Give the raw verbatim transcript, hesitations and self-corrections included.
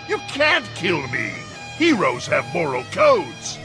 You can't kill me! Heroes have moral codes!